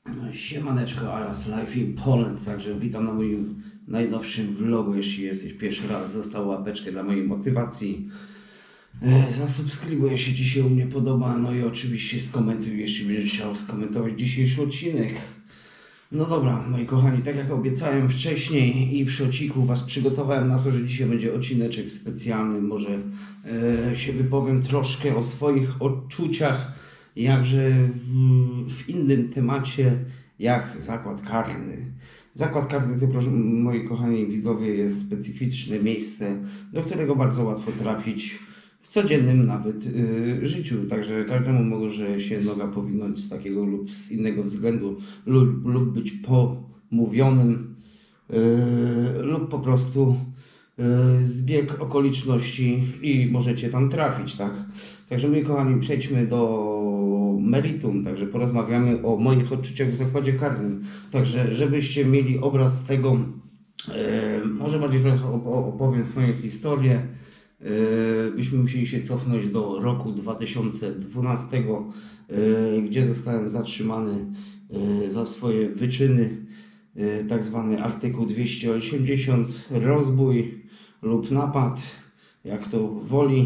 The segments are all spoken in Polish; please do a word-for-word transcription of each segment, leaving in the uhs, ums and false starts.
Siemaneczko, Aras Life in Poland, także witam na moim najnowszym vlogu. Jeśli jesteś pierwszy raz, zostaw łapeczkę dla mojej motywacji, e, zasubskrybuj, jeśli Ci się u mnie podoba, no i oczywiście skomentuj, jeśli będziesz chciał skomentować dzisiejszy odcinek. No dobra, moi kochani, tak jak obiecałem wcześniej i w szociku Was przygotowałem na to, że dzisiaj będzie odcineczek specjalny. Może e, się wypowiem troszkę o swoich odczuciach, jakże w, w innym temacie, jak zakład karny. Zakład karny to, proszę, moi kochani widzowie, jest specyficzne miejsce, do którego bardzo łatwo trafić w codziennym nawet y, życiu, także każdemu może się noga powinąć z takiego lub z innego względu, lub, lub być pomówionym, y, lub po prostu y, zbieg okoliczności i możecie tam trafić, tak? Także moi kochani, przejdźmy do meritum, także porozmawiamy o moich odczuciach w zakładzie karnym, także żebyście mieli obraz tego, y, może bardziej trochę opowiem swoją historię. Byśmy musieli się cofnąć do roku dwa tysiące dwunastego, gdzie zostałem zatrzymany za swoje wyczyny, tak zwany artykuł dwieście osiemdziesiąt, rozbój lub napad, jak to woli.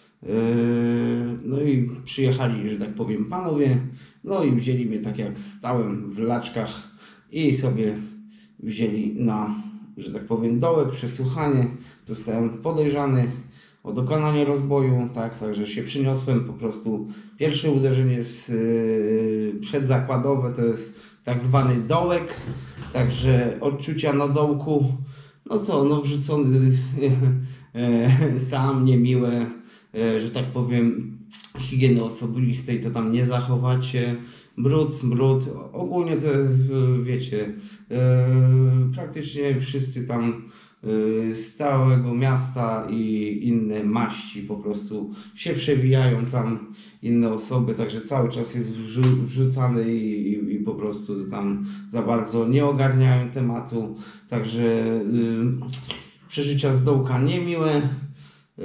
No i przyjechali, że tak powiem, panowie, no i wzięli mnie tak jak stałem w laczkach i sobie wzięli na, że tak powiem, dołek, przesłuchanie. Zostałem podejrzany o dokonanie rozboju, tak, także się przyniosłem po prostu. Pierwsze uderzenie z, yy, przedzakładowe to jest tak zwany dołek, także odczucia na dołku, no co, no wrzucony yy, sam, niemiłe, yy, że tak powiem, higieny osobistej to tam nie zachowacie, brud, smród, ogólnie to jest, wiecie, yy, praktycznie wszyscy tam z całego miasta i inne maści po prostu się przewijają tam, inne osoby, także cały czas jest wrzucany i, i, i po prostu tam za bardzo nie ogarniają tematu, także yy, przeżycia z dołka niemiłe, yy,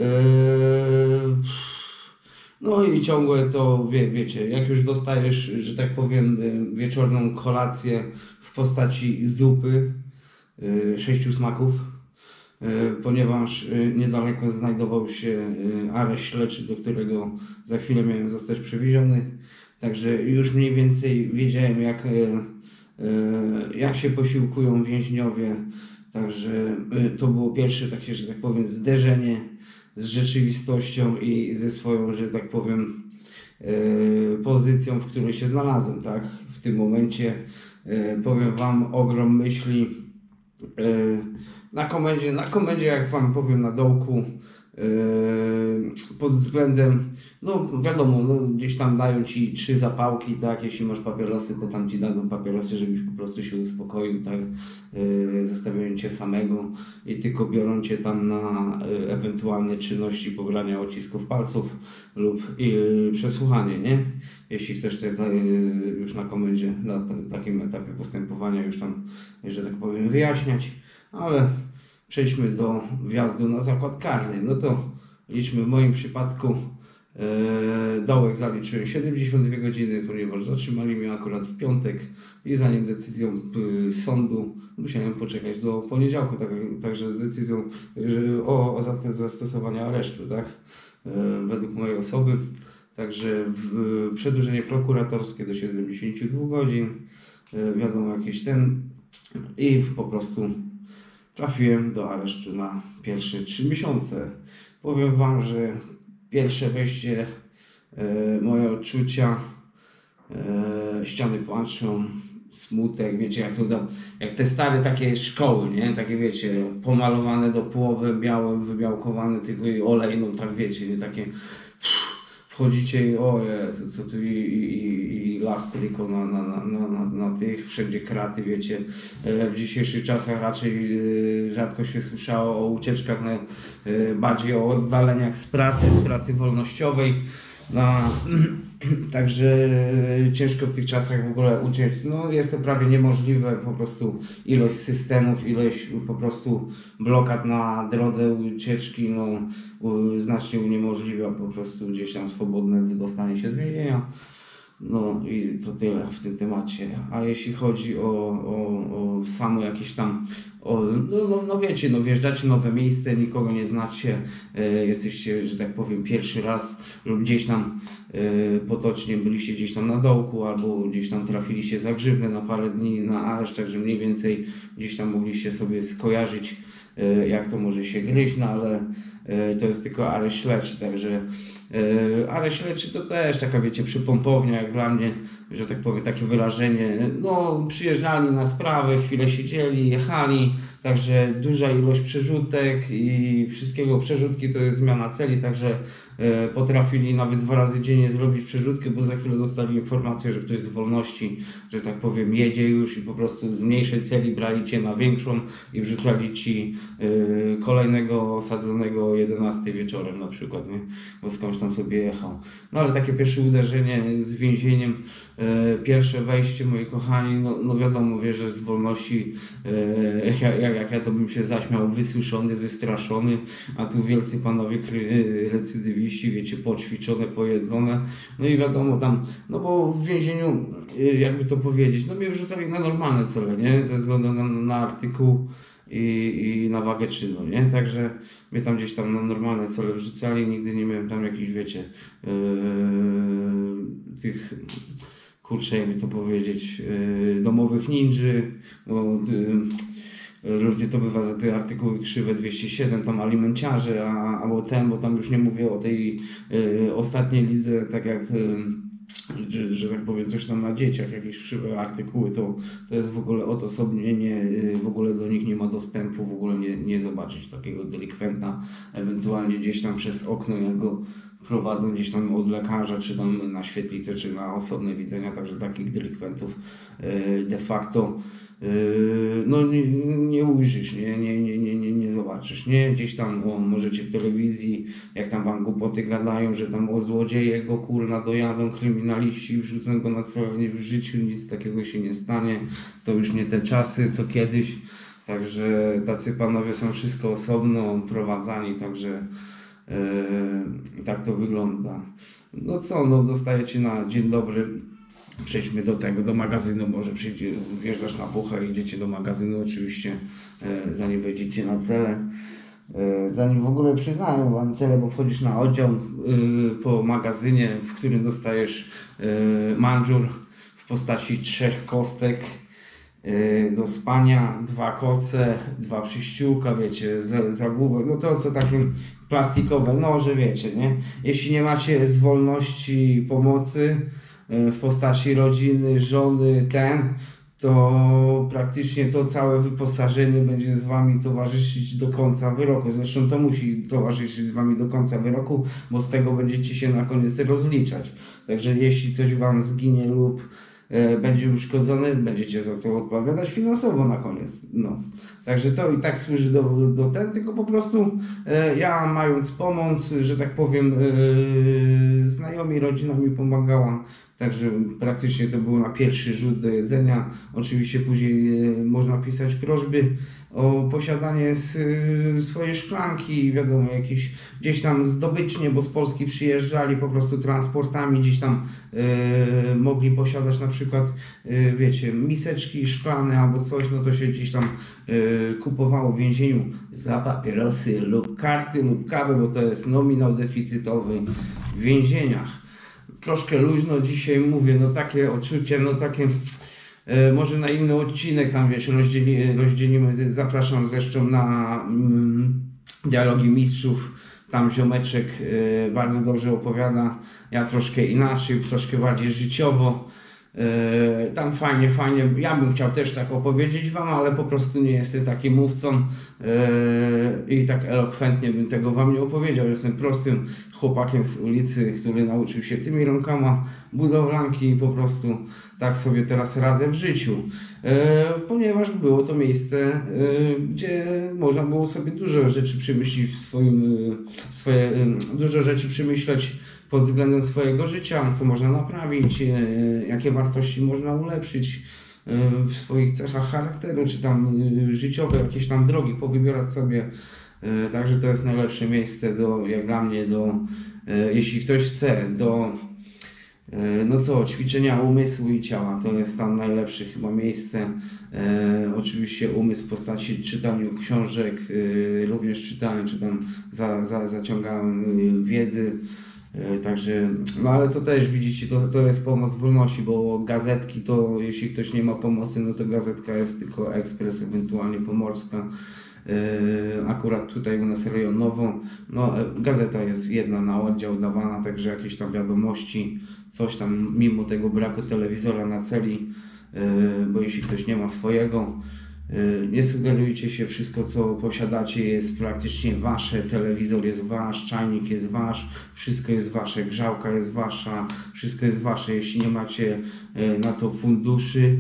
no i ciągłe to, wie, wiecie, jak już dostajesz, że tak powiem, wieczorną kolację w postaci zupy, yy, sześciu smaków, ponieważ niedaleko znajdował się areszt śledczy, do którego za chwilę miałem zostać przewieziony. Także już mniej więcej wiedziałem, jak, jak się posiłkują więźniowie. Także to było pierwsze takie, że tak powiem, zderzenie z rzeczywistością i ze swoją, że tak powiem, pozycją, w której się znalazłem. Tak? W tym momencie powiem Wam ogrom myśli. Na komendzie, na komendzie, jak Wam powiem, na dołku, yy, pod względem, no wiadomo, no, gdzieś tam dają Ci trzy zapałki, tak, jeśli masz papierosy, to tam Ci dadzą papierosy, żebyś po prostu się uspokoił, tak, yy, zostawiają Cię samego i tylko biorą Cię tam na yy, ewentualne czynności pobrania odcisków palców lub yy, przesłuchanie, nie? Jeśli chcesz te, yy, już na komendzie, na tym, takim etapie postępowania już tam, że tak powiem, wyjaśniać. Ale przejdźmy do wjazdu na zakład karny. No to liczmy, w moim przypadku e, dołek zaliczyłem siedemdziesiąt dwie godziny, ponieważ zatrzymali mnie akurat w piątek i zanim decyzją y, sądu musiałem poczekać do poniedziałku, tak, także decyzją że, o, o zastosowanie aresztu, tak, e, według mojej osoby. Także w, przedłużenie prokuratorskie do siedemdziesięciu dwóch godzin, e, wiadomo, jakiś ten i po prostu trafiłem do aresztu na pierwsze trzy miesiące. Powiem Wam, że pierwsze wejście, e, moje odczucia, e, ściany płaczą, smutek, wiecie, jak, to, jak te stare takie szkoły, nie? Takie, wiecie, pomalowane do połowy, białe, wybiałkowane, tylko i olejną, tak wiecie, nie? Takie wchodzicie i o Jezu, co tu i, i, i las tylko na, na, na, na, na tych, wszędzie kraty, wiecie. W dzisiejszych czasach raczej rzadko się słyszało o ucieczkach, bardziej o oddaleniach z pracy, z pracy wolnościowej. No, także ciężko w tych czasach w ogóle uciec. No, jest to prawie niemożliwe, po prostu ilość systemów, ilość po prostu blokad na drodze ucieczki, no, znacznie uniemożliwia po prostu gdzieś tam swobodne wydostanie się z więzienia. No i to tyle w tym temacie. A jeśli chodzi o, o, o samo jakieś tam, o, no, no, no wiecie, no wjeżdżacie w nowe miejsce, nikogo nie znacie, e, jesteście, że tak powiem, pierwszy raz lub gdzieś tam e, potocznie byliście gdzieś tam na dołku albo gdzieś tam trafiliście za grzywnę na parę dni na areszt, także mniej więcej gdzieś tam mogliście sobie skojarzyć, e, jak to może się gryźć, no ale e, to jest tylko areszt śledczy, także e, areszt śledczy to też taka, wiecie, przypompownia jak dla mnie, że tak powiem, takie wyrażenie. No, przyjeżdżali na sprawę, chwilę siedzieli, jechali, także duża ilość przerzutek i wszystkiego. Przerzutki to jest zmiana celi, także e, potrafili nawet dwa razy dziennie zrobić przerzutkę, bo za chwilę dostali informację, że ktoś z wolności, że tak powiem, jedzie już i po prostu z mniejszej celi brali cię na większą i wrzucali ci e, kolejnego osadzonego o jedenastej wieczorem na przykład, nie? Bo skądś tam sobie jechał. No ale takie pierwsze uderzenie z więzieniem, e, pierwsze wejście, moi kochani, no, no wiadomo, wie, że z wolności, e, jak, jak, jak ja to bym się zaśmiał, wysuszony, wystraszony, a tu wielcy panowie recydywiści, wiecie, poćwiczone, pojedzone, no i wiadomo tam, no bo w więzieniu, jakby to powiedzieć, no mnie wrzucali na normalne cele, nie, ze względu na, na artykuł i, i na wagę czynu, nie? Także mnie tam gdzieś tam na normalne cele wrzucali, nigdy nie miałem tam jakichś, wiecie, yy, tych, kurczę, jakby to powiedzieć, yy, domowych ninży, bo yy, różnie to bywa za te artykuły krzywe dwieście siedem, tam alimenciarze, a, albo ten, bo tam już nie mówię o tej yy, ostatniej lidze, tak jak yy, Że, że tak powiem, coś tam na dzieciach, jakieś krzywe artykuły, to, to jest w ogóle odosobnienie, w ogóle do nich nie ma dostępu, w ogóle nie, nie zobaczyć takiego delikwenta, ewentualnie gdzieś tam przez okno, jak go prowadzą gdzieś tam od lekarza, czy tam na świetlicę, czy na osobne widzenia, także takich delikwentów de facto no nie, nie ujrzysz, nie, nie, nie, nie, nie, nie zobaczysz, nie? Gdzieś tam o, możecie w telewizji, jak tam wam głupoty gadają, że tam o złodzieje go kurna dojadą, kryminaliści wrzucą go na celownię, w życiu nic takiego się nie stanie, to już nie te czasy, co kiedyś, także tacy panowie są wszystko osobno prowadzani, także yy, tak to wygląda. No co, no dostajecie na dzień dobry. Przejdźmy do tego, do magazynu, może przyjdzie, wjeżdżasz na puchę, idziecie do magazynu oczywiście, e, zanim wejdziecie na cele, e, zanim w ogóle przyznają wam cele, bo wchodzisz na oddział e, po magazynie, w którym dostajesz e, mandżur w postaci trzech kostek e, do spania, dwa koce, dwa przyściółka, wiecie, zagłówek, no to co takie plastikowe noże, wiecie, nie? Jeśli nie macie z wolności pomocy w postaci rodziny, żony, ten, to praktycznie to całe wyposażenie będzie z wami towarzyszyć do końca wyroku. Zresztą to musi towarzyszyć z wami do końca wyroku, bo z tego będziecie się na koniec rozliczać. Także jeśli coś wam zginie lub e, będzie uszkodzone, będziecie za to odpowiadać finansowo na koniec. No. Także to i tak służy do, do ten, tylko po prostu e, ja mając pomoc, że tak powiem, e, znajomi, rodzina mi pomagała. Także praktycznie to było na pierwszy rzut do jedzenia. Oczywiście później e, można pisać prośby o posiadanie s, e, swojej szklanki, wiadomo, jakieś gdzieś tam zdobycznie, bo z Polski przyjeżdżali po prostu transportami, gdzieś tam e, mogli posiadać na przykład, e, wiecie, miseczki szklane albo coś, no to się gdzieś tam e, kupowało w więzieniu za papierosy lub karty lub kawę, bo to jest nominał deficytowy w więzieniach. Troszkę luźno dzisiaj mówię, no takie odczucie, no takie, e, może na inny odcinek tam, wiesz, rozdzieli, rozdzielimy, zapraszam zresztą na mm, dialogi mistrzów, tam ziomeczek e, bardzo dobrze opowiada, ja troszkę inaczej, troszkę bardziej życiowo, e, tam fajnie, fajnie, ja bym chciał też tak opowiedzieć wam, ale po prostu nie jestem takim mówcą e, i tak elokwentnie bym tego wam nie opowiedział, jestem prostym chłopakiem z ulicy, który nauczył się tymi rąkama budowlanki i po prostu tak sobie teraz radzę w życiu. E, ponieważ było to miejsce, e, gdzie można było sobie dużo rzeczy przemyśleć w swoim, e, swoje, e, dużo rzeczy przemyśleć pod względem swojego życia, co można naprawić, e, jakie wartości można ulepszyć e, w swoich cechach charakteru, czy tam e, życiowe, jakieś tam drogi powybierać sobie. Także to jest najlepsze miejsce do, jak dla mnie, do, jeśli ktoś chce, do No co, ćwiczenia umysłu i ciała, to jest tam najlepsze chyba miejsce. E, oczywiście umysł w postaci czytania książek, e, również czytałem, czy tam za, za, zaciągałem wiedzy. E, także, no ale to też widzicie, to, to jest pomoc wolności, bo gazetki to, jeśli ktoś nie ma pomocy, no to gazetka jest tylko Ekspres, ewentualnie Pomorska. Akurat tutaj u nas rejonowo, no gazeta jest jedna na oddział dawana, także jakieś tam wiadomości, coś tam mimo tego braku telewizora na celi, bo jeśli ktoś nie ma swojego, nie sugerujcie się, wszystko co posiadacie jest praktycznie wasze, telewizor jest wasz, czajnik jest wasz, wszystko jest wasze, grzałka jest wasza, wszystko jest wasze, jeśli nie macie na to funduszy,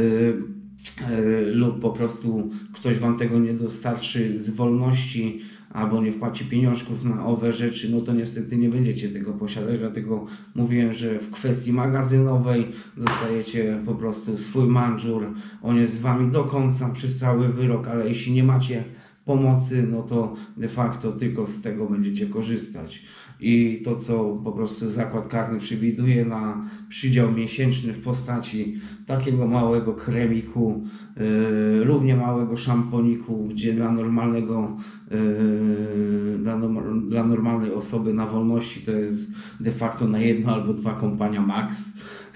lub po prostu ktoś wam tego nie dostarczy z wolności albo nie wpłaci pieniążków na owe rzeczy, no to niestety nie będziecie tego posiadać, dlatego mówiłem, że w kwestii magazynowej dostajecie po prostu swój mandżur, on jest z wami do końca przez cały wyrok, ale jeśli nie macie pomocy, no to de facto tylko z tego będziecie korzystać. I to, co po prostu zakład karny przewiduje na przydział miesięczny w postaci takiego małego kremiku, yy, równie małego szamponiku, gdzie dla normalnego, yy, dla, no, dla normalnej osoby na wolności to jest de facto na jedno albo dwa kompania max,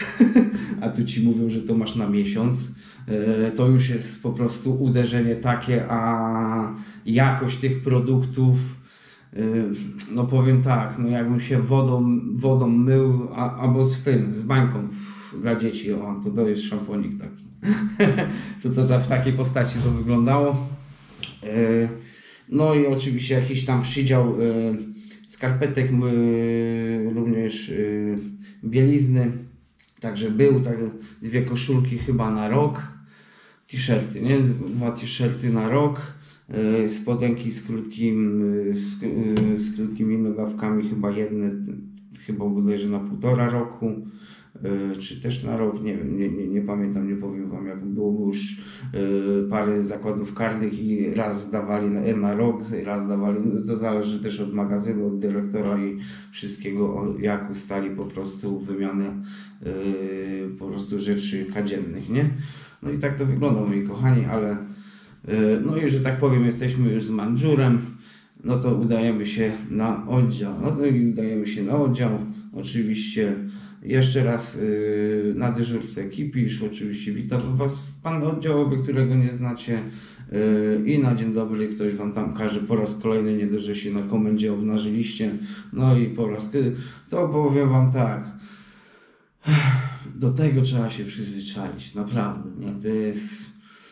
a tu ci mówią, że to masz na miesiąc. To już jest po prostu uderzenie takie, a jakość tych produktów, no powiem tak, no jakbym się wodą, wodą mył, a, albo z tym, z bańką dla dzieci, o, to to jest szamponik taki. to, to, to w takiej postaci to wyglądało. No i oczywiście jakiś tam przydział skarpetek, również bielizny, także był, tak, dwie koszulki chyba na rok. T-shirty, nie? Dwa t-shirty na rok, yy, spodenki z, krótkim, yy, z, yy, z krótkimi nogawkami, chyba jedne, chyba bodajże na półtora roku, yy, czy też na rok, nie wiem, nie, nie, nie pamiętam, nie powiem wam, jak było już yy, parę zakładów karnych i raz dawali na, na rok, raz dawali, to zależy też od magazynu, od dyrektora i wszystkiego, jak ustali po prostu wymianę yy, po prostu rzeczy kadziennych, nie? No i tak to wygląda, moi kochani, ale no i że tak powiem, jesteśmy już z mandżurem, no to udajemy się na oddział. No i udajemy się na oddział, oczywiście jeszcze raz na dyżurce Kipisz, oczywiście witam was pan oddziałowy, którego nie znacie, i na dzień dobry ktoś wam tam każe po raz kolejny, nie dość, że się na komendzie obnażyliście, no i po raz, to powiem wam tak. Do tego trzeba się przyzwyczaić, naprawdę, nie? To jest...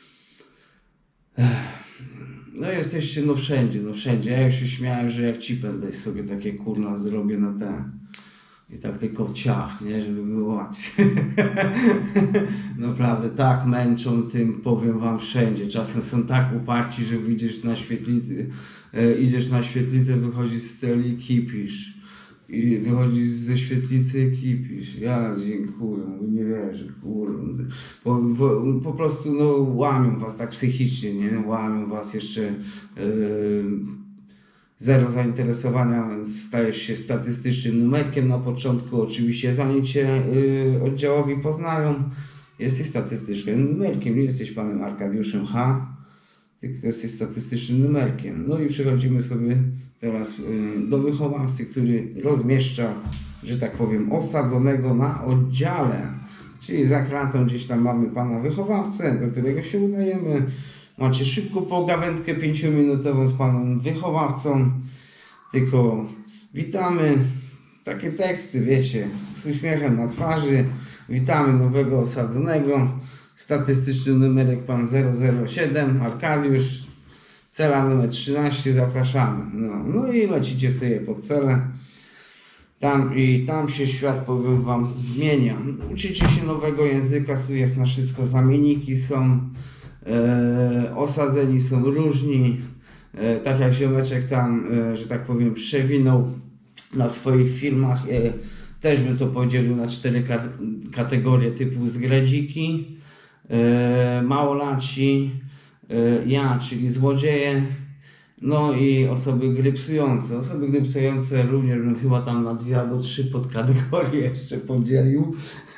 No jesteście no wszędzie, no wszędzie. Ja już się śmiałem, że jak cipem weź sobie takie kurna zrobię na ten. I tak tylko ciach, nie? Żeby było łatwiej. Naprawdę, tak męczą tym, powiem wam, wszędzie. Czasem są tak uparci, że idziesz na świetlicy, e, idziesz na świetlicę, wychodzisz z celi, kipisz. I wychodzi ze świetlicy Kipisz. Ja dziękuję, nie wierzę, kurde. Po, po prostu no, łamią was tak psychicznie, nie? Łamią was jeszcze. Yy, zero zainteresowania, stajesz się statystycznym numerkiem na początku. Oczywiście zanim cię yy, oddziałowi poznają, jesteś statystycznym numerkiem, nie jesteś panem Arkadiuszem H., tylko jesteś statystycznym numerkiem. No i przechodzimy sobie teraz do wychowawcy, który rozmieszcza, że tak powiem, osadzonego na oddziale. Czyli za kratą gdzieś tam mamy pana wychowawcę, do którego się udajemy. Macie szybką pogawędkę pięciominutową z panem wychowawcą. Tylko witamy. Takie teksty, wiecie, z uśmiechem na twarzy. Witamy nowego osadzonego. Statystyczny numerek pan zero zero siedem, Arkadiusz, cela numer trzynaście, zapraszamy. No, no i lecicie sobie pod celę. Tam i tam się świat, powiem wam, zmienia. Uczycie się nowego języka, jest na wszystko, zamienniki są, e, osadzeni są różni. E, tak jak ziomeczek tam, e, że tak powiem, przewinął na swoich filmach. E, też bym to podzielił na cztery kategorie typu zgredziki, E, małolaci, e, ja, czyli złodzieje No i osoby grypsujące. Osoby grypsujące również bym chyba tam na dwie albo trzy podkategorie jeszcze podzielił.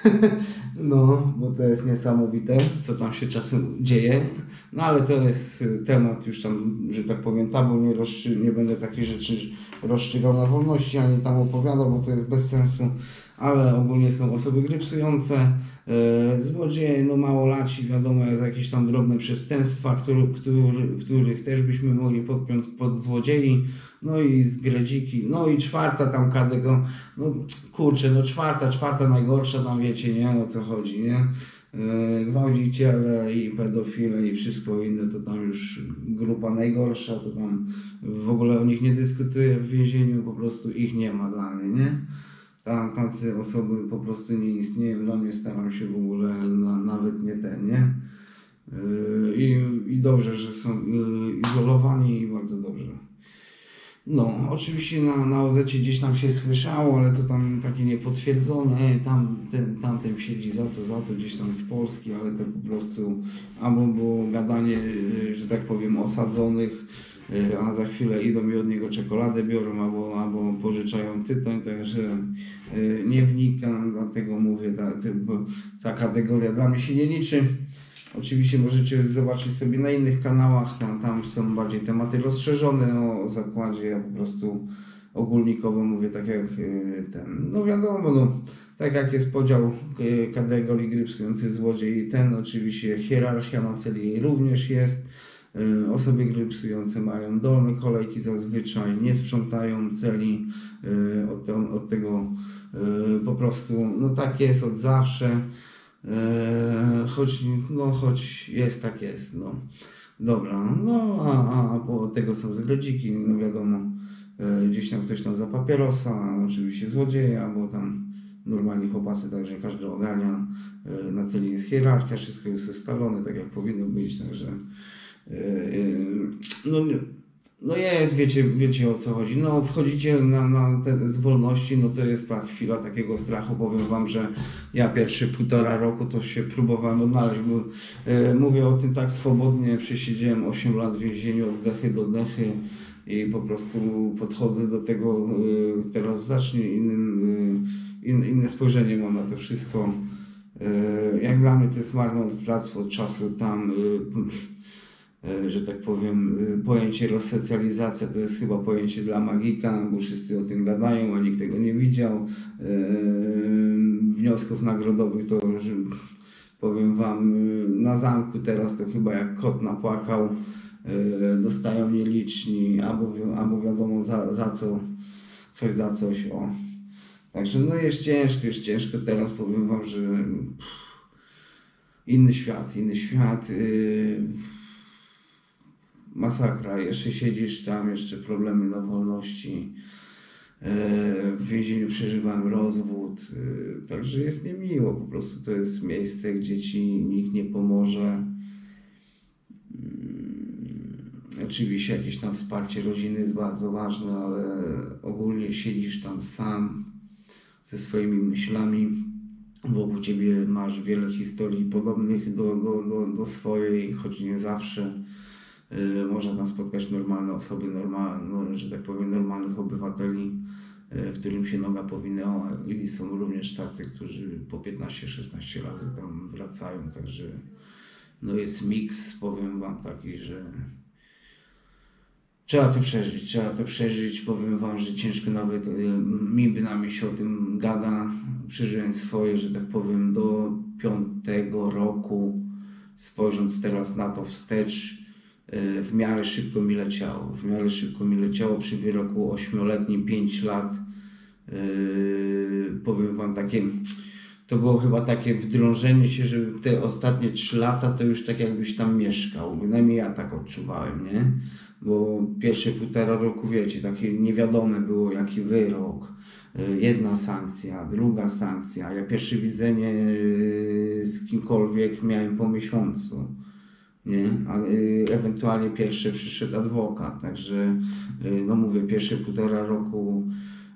No, bo to jest niesamowite, co tam się czasem dzieje. No ale to jest temat już tam, że tak powiem, tabu, nie, rozstrzy- nie będę takich rzeczy rozstrzygał na wolności, ani tam opowiadał, bo to jest bez sensu. Ale ogólnie są osoby grypsujące, yy, złodzieje, no małolaci, wiadomo, za jakieś tam drobne przestępstwa, który, który, których też byśmy mogli podpiąć pod złodziei, no i zgredziki, no i czwarta tam kategoria, no kurczę, no czwarta, czwarta najgorsza, tam wiecie, nie, o co chodzi, nie, yy, gwałciciele i pedofile i wszystko inne, to tam już grupa najgorsza, to tam w ogóle o nich nie dyskutuję w więzieniu, po prostu ich nie ma dla mnie, nie. Tam, tacy osoby po prostu nie istnieją, dla mnie staram się w ogóle na, nawet nie ten, nie? Yy, i, I dobrze, że są yy, izolowani i bardzo dobrze. No, oczywiście na, na O Z-cie gdzieś tam się słyszało, ale to tam takie niepotwierdzone, tam ten, tamten siedzi za to, za to, gdzieś tam z Polski, ale to po prostu albo było gadanie, yy, że tak powiem, osadzonych, a za chwilę idą i od niego czekoladę biorą albo, albo pożyczają tytoń, także nie wnikam, dlatego mówię, ta, ta kategoria dla mnie się nie liczy. Oczywiście możecie zobaczyć sobie na innych kanałach, tam, tam są bardziej tematy rozszerzone o, o zakładzie, ja po prostu ogólnikowo mówię tak jak ten, no wiadomo, no, tak jak jest podział kategorii grypsujący złodziej i ten, oczywiście hierarchia na celi również jest. Osoby grypsujące mają dolne kolejki zazwyczaj, nie sprzątają celi, od, od tego po prostu, no tak jest od zawsze, choć, no, choć jest tak jest, no. Dobra, no a, a, a po tego są zgredziki, no wiadomo, gdzieś tam ktoś tam za papierosa, oczywiście złodzieje, albo tam normalni chłopacy, także każdy ogarnia, na celi jest hierarchia, wszystko jest ustalone tak jak powinno być, także no, no jest, wiecie, wiecie o co chodzi. No wchodzicie na, na te z wolności, no to jest ta chwila takiego strachu. Powiem wam, że ja pierwsze półtora roku to się próbowałem odnaleźć, bo e, mówię o tym tak swobodnie, przesiedziałem osiem lat w więzieniu od dechy do dechy i po prostu podchodzę do tego e, teraz znacznie innym, e, in, inne spojrzenie mam na to wszystko. E, jak dla mnie to jest marnotrawstwo czasu tam. E, że tak powiem, pojęcie rozsocjalizacja to jest chyba pojęcie dla magika, bo wszyscy o tym gadają, a nikt tego nie widział. Wniosków nagrodowych to, że powiem wam, na zamku teraz to chyba jak kot napłakał, dostają nieliczni, albo, albo wiadomo za, za co, coś za coś, o. Także no jest ciężko, jest ciężko teraz, powiem wam, że pff, inny świat, inny świat. Yy, Masakra, jeszcze siedzisz tam, jeszcze problemy na wolności, w więzieniu przeżywałem rozwód, także jest niemiło, po prostu to jest miejsce, gdzie ci nikt nie pomoże. Oczywiście jakieś tam wsparcie rodziny jest bardzo ważne, ale ogólnie siedzisz tam sam ze swoimi myślami, wokół ciebie masz wiele historii podobnych do, do, do, do swojej, choć nie zawsze. Yy, można tam spotkać normalne osoby, normalne, że tak powiem, normalnych obywateli, yy, którym się noga powinęła, i są również tacy, którzy po piętnaście szesnaście razy tam wracają, także no jest miks, powiem wam taki, że trzeba to przeżyć, trzeba to przeżyć, powiem wam, że ciężko nawet yy, mi bynajmniej się o tym gada, przeżyłem swoje, że tak powiem, do piątego roku, spojrząc teraz na to wstecz, w miarę szybko mi leciało, w miarę szybko mi leciało przy wyroku ośmioletnim, pięć lat, yy, powiem wam takie, to było chyba takie wdrążenie się, że te ostatnie trzy lata to już tak jakbyś tam mieszkał, bynajmniej ja tak odczuwałem, nie? Bo pierwsze półtora roku, wiecie, takie niewiadome było jaki wyrok, yy, jedna sankcja, druga sankcja, ja pierwsze widzenie yy, z kimkolwiek miałem po miesiącu. Nie? A y, ewentualnie pierwszy przyszedł adwokat, także y, no mówię, pierwsze półtora roku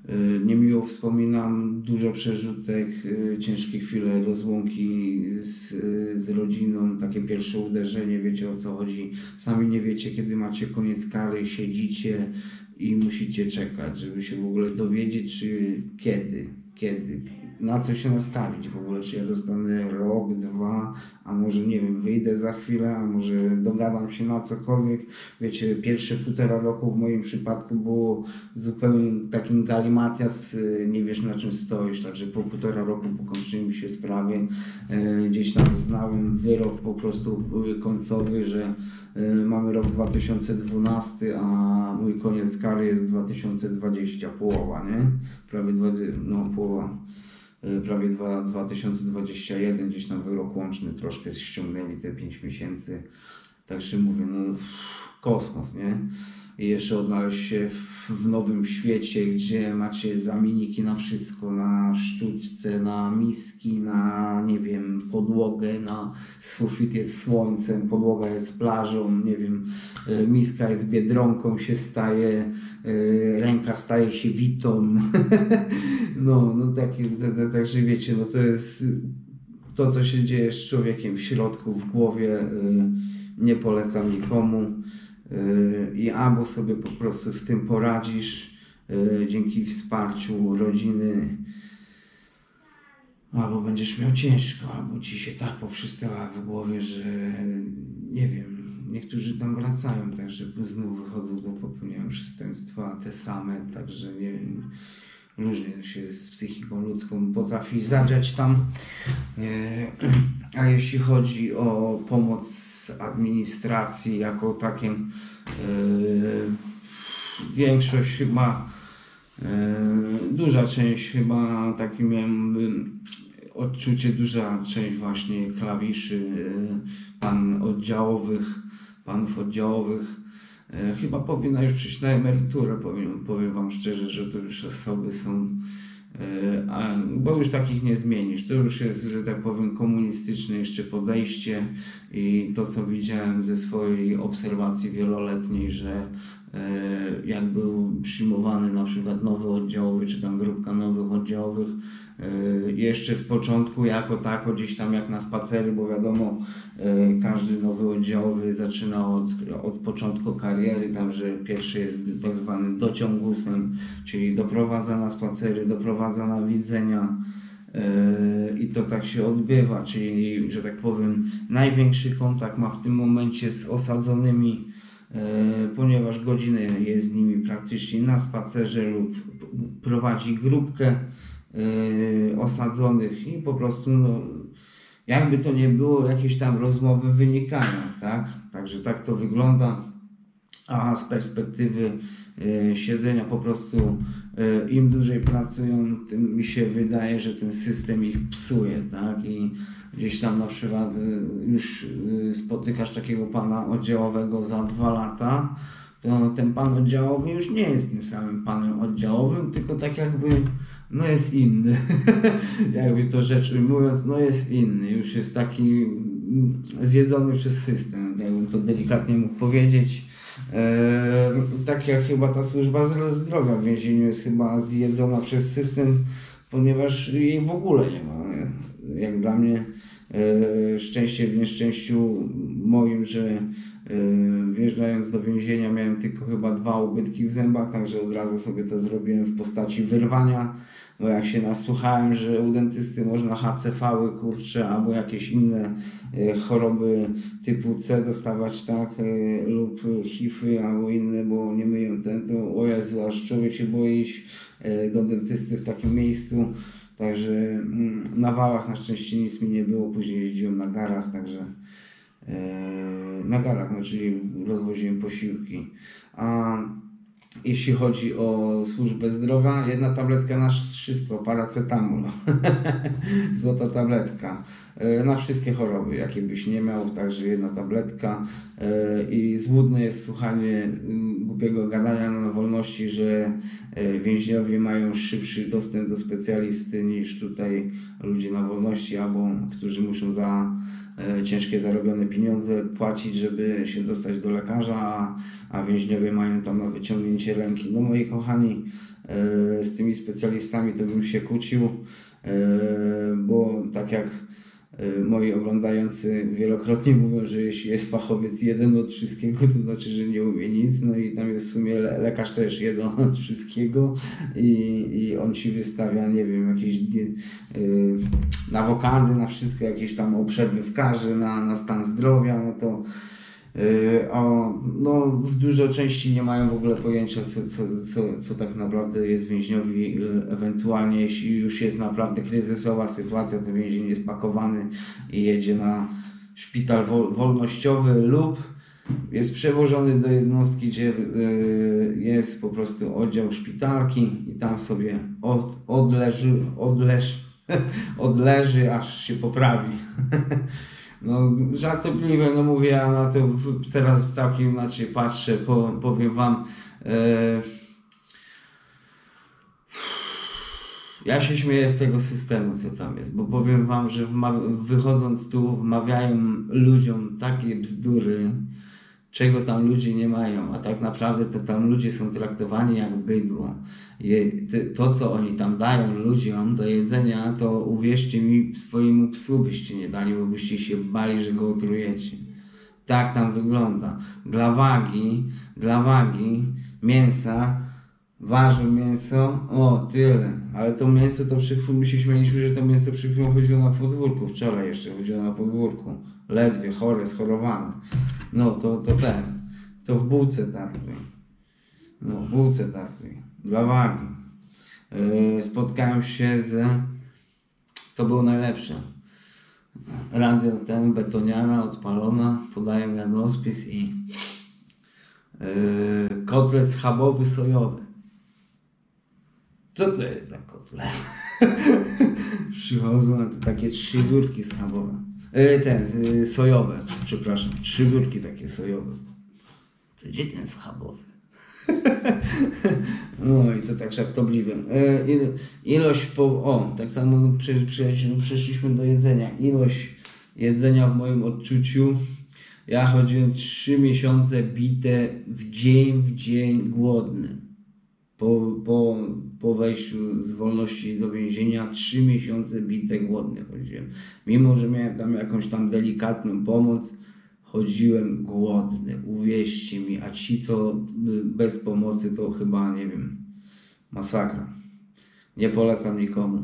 Niemiło wspominam, dużo przerzutek, ciężkie chwile rozłąki z, z rodziną, takie pierwsze uderzenie, wiecie o co chodzi. Sami nie wiecie, kiedy macie koniec kary, siedzicie i musicie czekać, żeby się w ogóle dowiedzieć, czy kiedy, kiedy, na co się nastawić w ogóle, czy ja dostanę rok, dwa, a może nie wiem, wyjdę za chwilę, a może dogadam się na cokolwiek. Wiecie, pierwsze półtora roku w moim przypadku było zupełnie takim galimatias, nie wiesz na czym stoisz, także po półtora roku pokończyły mi się sprawy, gdzieś tam znałem wyrok po prostu końcowy, że mamy rok dwa tysiące dwunasty, a mój koniec kary jest dwa tysiące dwudziesty, połowa, nie? Prawie dwa, no połowa. Prawie dwa tysiące dwudziesty pierwszy, gdzieś tam wyrok łączny troszkę ściągnęli te pięć miesięcy. Także mówię, no kosmos, nie? I jeszcze odnaleźć się w, w nowym świecie, gdzie macie zamienniki na wszystko, na sztućce, na miski, na nie wiem, podłogę, na sufit jest słońcem, podłoga jest plażą, nie wiem, miska jest biedronką, się staje, ręka staje się witą. No, no takie, także wiecie, no to jest to, co się dzieje z człowiekiem w środku, w głowie, nie polecam nikomu. I albo sobie po prostu z tym poradzisz dzięki wsparciu rodziny, albo będziesz miał ciężko, albo ci się tak poprzystała w głowie, że nie wiem, niektórzy tam wracają, także znów wychodzą, bo popełniają przestępstwa te same, także nie wiem, różnie się z psychiką ludzką potrafi zadziać tam. A jeśli chodzi o pomoc administracji jako takie, większość chyba, duża część chyba, taki miałem odczucie, duża część właśnie klawiszy, pan oddziałowych, panów oddziałowych, chyba powinna już przyjść na emeryturę, powiem, powiem wam szczerze, że to już osoby są, a, bo już takich nie zmienisz, to już jest, że tak powiem, komunistyczne jeszcze podejście i to, co widziałem ze swojej obserwacji wieloletniej, że jak był przyjmowany na przykład nowy oddziałowy, czy tam grupka nowych oddziałowych, jeszcze z początku jako tako, gdzieś tam jak na spacery, bo wiadomo, każdy nowy oddziałowy zaczyna od, od początku kariery, tam, że pierwszy jest tak zwany dociągusem, czyli doprowadza na spacery, doprowadza na widzenia i to tak się odbywa, czyli, że tak powiem, największy kontakt ma w tym momencie z osadzonymi, ponieważ godzinę jest z nimi praktycznie na spacerze lub prowadzi grupkę osadzonych i po prostu, no, jakby to nie było, jakieś tam rozmowy wynikają, tak? Także tak to wygląda, a z perspektywy siedzenia po prostu im dłużej pracują, tym mi się wydaje, że ten system ich psuje, tak? I gdzieś tam na przykład już spotykasz takiego pana oddziałowego za dwa lata, to ten pan oddziałowy już nie jest tym samym panem oddziałowym, tylko tak jakby, no jest inny. Jakby to rzecz ujmując, no jest inny. Już jest taki zjedzony przez system, jakbym to delikatnie mógł powiedzieć. Eee, tak jak chyba ta służba zdrowia w więzieniu jest chyba zjedzona przez system, ponieważ jej w ogóle nie ma. Nie? Jak dla mnie e, szczęście w nieszczęściu moim, że wjeżdżając do więzienia miałem tylko chyba dwa ubytki w zębach, także od razu sobie to zrobiłem w postaci wyrwania, bo jak się nasłuchałem, że u dentysty można H C V-y, kurcze, albo jakieś inne choroby typu C dostawać, tak, lub H I V-y, albo inne, bo nie myją ten, to o Jezu, aż człowiek się boi iść do dentysty w takim miejscu. Także na wałach na szczęście nic mi nie było, później jeździłem na garach, także na garach, no, czyli rozwoziłem posiłki. A jeśli chodzi o służbę zdrowia, jedna tabletka na wszystko, paracetamol, złota tabletka, na wszystkie choroby, jakie byś nie miał, także jedna tabletka. I złudne jest słuchanie głupiego gadania na wolności, że więźniowie mają szybszy dostęp do specjalisty niż tutaj ludzie na wolności, albo którzy muszą za e, ciężkie zarobione pieniądze płacić, żeby się dostać do lekarza, a, a więźniowie mają tam na wyciągnięcie ręki. No moi kochani, e, z tymi specjalistami to bym się kłócił, e, bo tak jak moi oglądający wielokrotnie mówią, że jeśli jest fachowiec jeden od wszystkiego, to znaczy, że nie umie nic, no i tam jest w sumie le lekarz też jeden od wszystkiego i, i on ci wystawia, nie wiem, jakieś yy, na wokandy, na wszystko, jakieś tam obszerny wskaże, na, na stan zdrowia, no to Yy, o, no, dużo części nie mają w ogóle pojęcia, co, co, co, co tak naprawdę jest więźniowi. Yy, ewentualnie, jeśli już jest naprawdę kryzysowa sytuacja, to więzień jest pakowany i jedzie na szpital wol, wolnościowy lub jest przewożony do jednostki, gdzie yy, jest po prostu oddział szpitalki i tam sobie od, odleży, odleż, odleży, aż się poprawi. No, żartobliwe, no mówię, ja na to teraz całkiem inaczej patrzę, po, powiem wam, e, ja się śmieję z tego systemu, co tam jest, bo powiem wam, że wychodząc tu wmawiają ludziom takie bzdury, czego tam ludzie nie mają, a tak naprawdę to tam ludzie są traktowani jak bydło. To, co oni tam dają ludziom do jedzenia, to uwierzcie mi, swojemu psu byście nie dali, bo byście się bali, że go otrujecie. Tak tam wygląda. Dla wagi, dla wagi mięsa, ważył mięso, o tyle, ale to mięso to przy chwili, my się śmieliśmy, że to mięso przy chwilą chodziło na podwórku, wczoraj jeszcze chodziło na podwórku, ledwie, chore, schorowane. No to, to ten, to w bułce tartej, no w bułce tartej, dla wagi. Yy, spotkałem się z, to było najlepsze, radio ten, betoniana odpalona, podaję jadłospis i yy, kotlet schabowy sojowy. Co to jest za kotlet? Przychodzą na to takie trzy wiórki schabowe. Yy, ten, yy, sojowe, przepraszam. Trzy wiórki takie sojowe. To gdzie ten schabowy? No i to tak żartobliwie. Yy, ilość po... O, tak samo przy, przy, przeszliśmy do jedzenia. Ilość jedzenia w moim odczuciu. Ja chodziłem trzy miesiące bite w dzień w dzień głodny. Po, po, po wejściu z wolności do więzienia trzy miesiące bite głodny chodziłem. Mimo, że miałem tam jakąś tam delikatną pomoc, chodziłem głodny, uwierzcie mi, a ci co bez pomocy to chyba, nie wiem, masakra. Nie polecam nikomu.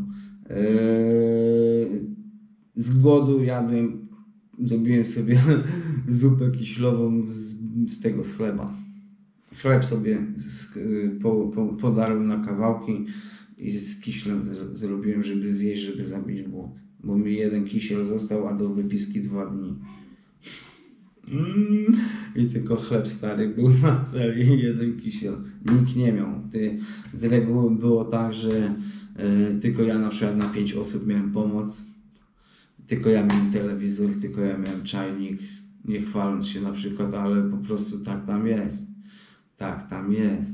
Yy, z głodu jadłem, zrobiłem sobie zupę kiślową z, z tego z chleba. Chleb sobie z, po, po, podarłem na kawałki i z kiślem zrobiłem, żeby zjeść, żeby zabić głód. Bo mi jeden kisiel został, a do wypiski dwa dni. Mm. I tylko chleb stary był na celi i jeden kisiel. Nikt nie miał. Ty, z reguły było tak, że y, tylko ja na przykład na pięć osób miałem pomoc. Tylko ja miałem telewizor, tylko ja miałem czajnik. Nie chwaląc się na przykład, ale po prostu tak tam jest. Tak, tam jest.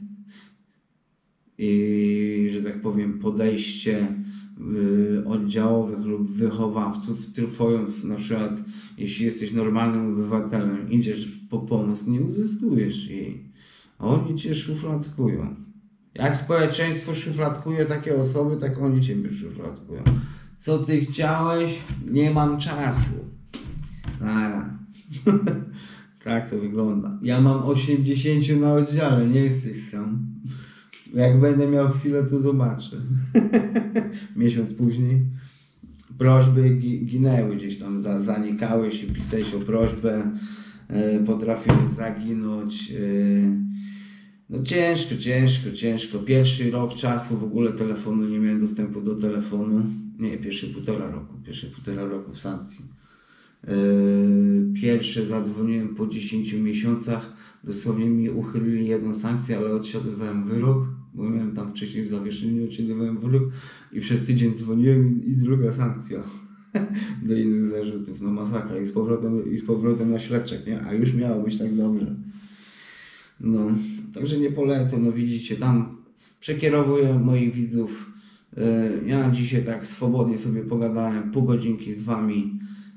I, że tak powiem, podejście y, oddziałowych lub wychowawców twoją, na przykład, jeśli jesteś normalnym obywatelem, idziesz po pomoc, nie uzyskujesz jej. A oni cię szufladkują. Jak społeczeństwo szufladkuje takie osoby, tak oni ciebie szufladkują. Co ty chciałeś? Nie mam czasu. Nara. Tak to wygląda. Ja mam osiemdziesiąt na oddziale, nie jesteś sam. Jak będę miał chwilę, to zobaczę. Miesiąc później prośby gi ginęły gdzieś tam, za zanikały się, pisałeś o prośbę, e, potrafiły zaginąć. E, no ciężko, ciężko, ciężko. Pierwszy rok czasu w ogóle telefonu, nie miałem dostępu do telefonu. Nie, pierwszy półtora roku, pierwszy półtora roku w sankcji. Pierwsze zadzwoniłem po dziesięciu miesiącach, dosłownie mi uchylili jedną sankcję, ale odsiadywałem wyrok, bo miałem tam wcześniej w zawieszeniu, odsiadywałem wyrok i przez tydzień dzwoniłem i, i druga sankcja do innych zarzutów, no masakra i z powrotem, i z powrotem na śledczek, nie? A już miało być tak dobrze. No, także nie polecam, no widzicie, tam przekierowuję moich widzów. Ja dzisiaj tak swobodnie sobie pogadałem, pół godzinki z wami.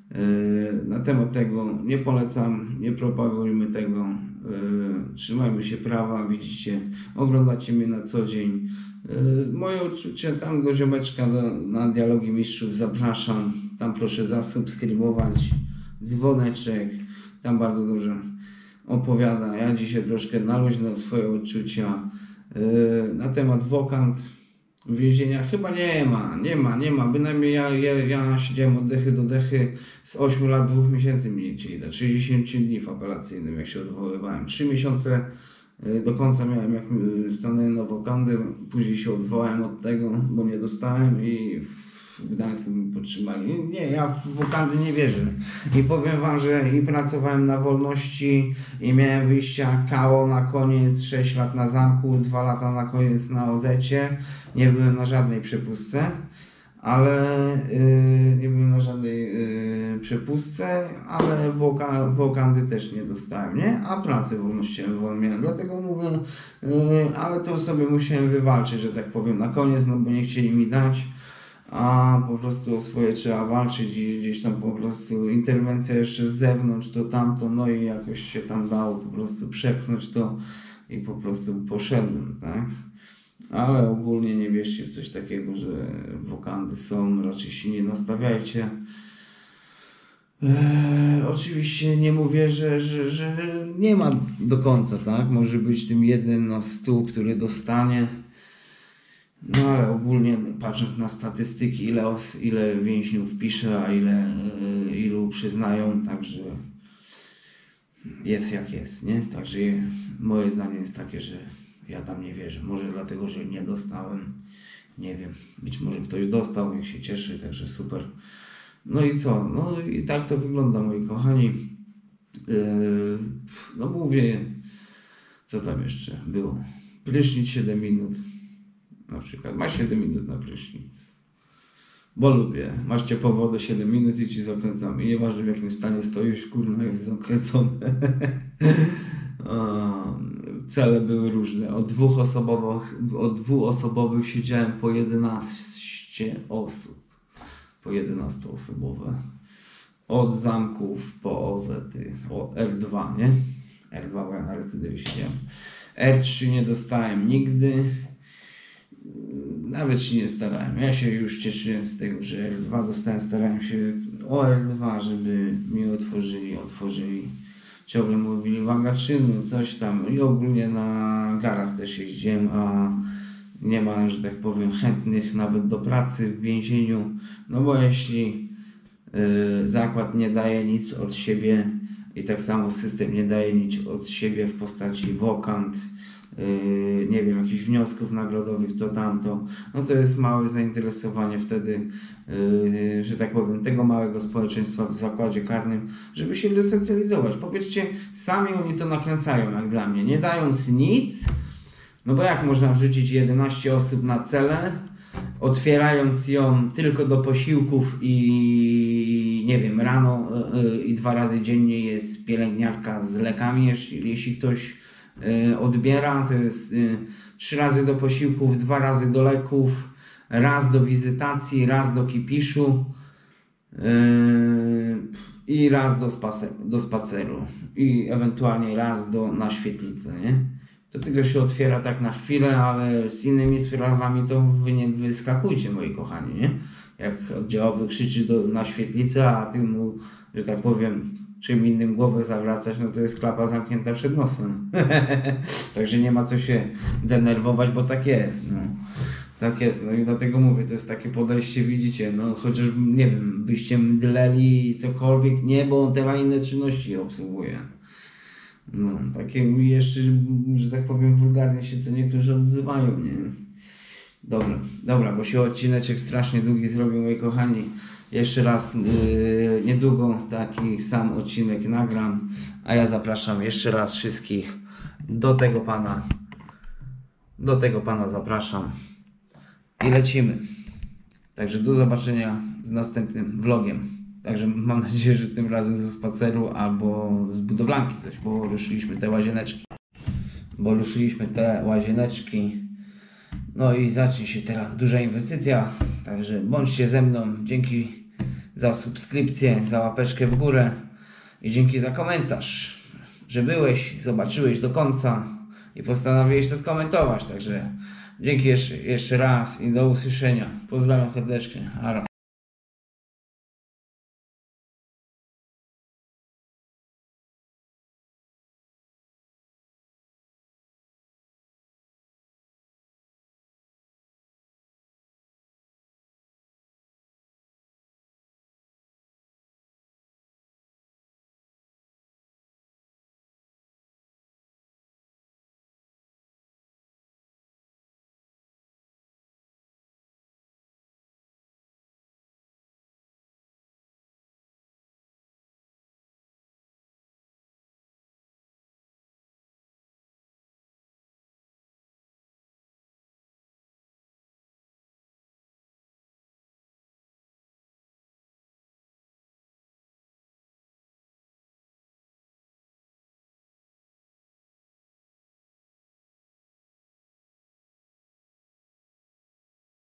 Na temat tego nie polecam, nie propagujmy tego, trzymajmy się prawa, widzicie, oglądacie mnie na co dzień. Moje odczucia tam do ziomeczka, do, na Dialogi Mistrzów zapraszam, tam proszę zasubskrybować, dzwoneczek, tam bardzo dobrze opowiada. Ja dzisiaj troszkę na luźno swoje odczucia na temat Wokand. W więzieniach chyba nie ma, nie ma, nie ma. Bynajmniej ja, ja, ja siedziałem od dechy do dechy z ośmiu lat, dwóch miesięcy mi nie chcieli dać. sześćdziesiąt dni w apelacyjnym, jak się odwoływałem. trzy miesiące do końca miałem, jak stanąłem na wokandy. Później się odwołałem od tego, bo nie dostałem i w Gdańsku mi podtrzymali. Nie, ja w wokandy nie wierzę. I powiem wam, że i pracowałem na wolności i miałem wyjścia K O na koniec, sześć lat na zamku, dwa lata na koniec na O Z-cie. Nie byłem na żadnej przepustce, ale yy, nie byłem na żadnej yy, przepustce, ale woka, wokandy też nie dostałem, nie? A pracę wolnościową miałem, dlatego mówię, yy, ale to sobie musiałem wywalczyć, że tak powiem, na koniec, no bo nie chcieli mi dać. A po prostu o swoje trzeba walczyć i gdzieś tam po prostu interwencja jeszcze z zewnątrz, to tamto, no i jakoś się tam dało po prostu przepchnąć to i po prostu poszedłem, tak? Ale ogólnie nie wierzcie w coś takiego, że wokandy są, raczej się nie nastawiajcie. Eee, oczywiście nie mówię, że, że, że nie ma do końca, tak? Może być tym jeden na stu, który dostanie. No ale ogólnie patrząc na statystyki, ile, os, ile więźniów pisze, a ile y, ilu przyznają, także jest jak jest, nie? Także moje zdanie jest takie, że ja tam nie wierzę. Może dlatego, że nie dostałem, nie wiem. Być może ktoś dostał, niech się cieszy, także super. No i co? No i tak to wygląda, moi kochani. Yy, no mówię, co tam jeszcze było? Prysznic siedem minut. Na przykład, masz siedem minut na prysznic, bo lubię, masz ciepłą wodę siedem minut i ci zakręcamy, i nieważne w jakim stanie stoisz, kurwa jest zakręcone. Cele były różne, od dwóch osobowych, od dwuosobowych siedziałem po jedenaście osób, po jedenaście osobowe, od zamków po O Z-y, o R dwa, nie? R dwa, bo ja na recydywie siedziałem, R trzy nie dostałem nigdy. Nawet się nie starałem. Ja się już cieszyłem z tego, że R dwa dostałem. Starałem się o R dwa, żeby mi otworzyli, otworzyli. Ciągle mówili magazynu, coś tam. I ogólnie na garach też jeździłem, a nie ma, że tak powiem, chętnych nawet do pracy w więzieniu. No bo jeśli yy, zakład nie daje nic od siebie i tak samo system nie daje nic od siebie w postaci wokand, Yy, nie wiem, jakichś wniosków nagrodowych, to tamto, no to jest małe zainteresowanie wtedy, yy, że tak powiem, tego małego społeczeństwa w zakładzie karnym, żeby się resocjalizować. Powiedzcie, sami oni to nakręcają, jak dla mnie, nie dając nic, no bo jak można wrzucić jedenaście osób na celę, otwierając ją tylko do posiłków i nie wiem, rano yy, i dwa razy dziennie jest pielęgniarka z lekami, jeśli, jeśli ktoś odbiera, to jest trzy razy do posiłków, dwa razy do leków, raz do wizytacji, raz do kipiszu yy, i raz do, spacer, do spaceru i ewentualnie raz do, na świetlicę, nie? To tylko się otwiera tak na chwilę, ale z innymi sprawami to wy nie wyskakujcie, moi kochani, nie? Jak oddziałowy krzyczy do, na świetlicę, a ty mu, że tak powiem, czym innym głowę zawracać, no to jest klapa zamknięta przed nosem. Także nie ma co się denerwować, bo tak jest. No. Tak jest, no i dlatego mówię, to jest takie podejście, widzicie, no chociaż, nie wiem, byście mdleli cokolwiek, nie, bo on te inne czynności obsługuje. No, takie jeszcze, że tak powiem, wulgarnie się co niektórzy odzywają, nie? Dobra, dobra, bo się odcineczek strasznie długi zrobił, moi kochani. Jeszcze raz yy, niedługo taki sam odcinek nagram, a ja zapraszam jeszcze raz wszystkich do tego pana. Do tego pana zapraszam i lecimy. Także do zobaczenia z następnym vlogiem. Także mam nadzieję, że tym razem ze spaceru albo z budowlanki coś, bo ruszyliśmy te łazieneczki. Bo ruszyliśmy te łazieneczki. No i zacznie się teraz duża inwestycja. Także bądźcie ze mną. Dzięki za subskrypcję, za łapeczkę w górę i dzięki za komentarz, że byłeś, zobaczyłeś do końca i postanowiłeś to skomentować. Także dzięki jeszcze, jeszcze raz i do usłyszenia. Pozdrawiam serdecznie. Aro.